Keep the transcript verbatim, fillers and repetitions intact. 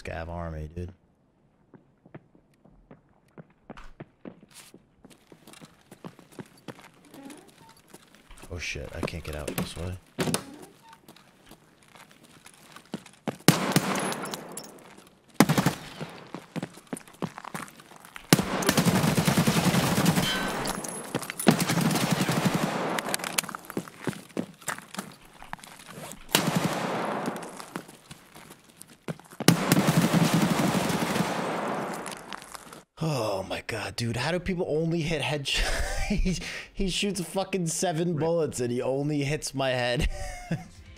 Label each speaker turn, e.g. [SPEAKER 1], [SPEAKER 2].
[SPEAKER 1] Scav army, dude. Oh shit, I can't get out this way. Oh my god, dude, how do people only hit headshots? he, he shoots fucking seven bullets and he only hits my head.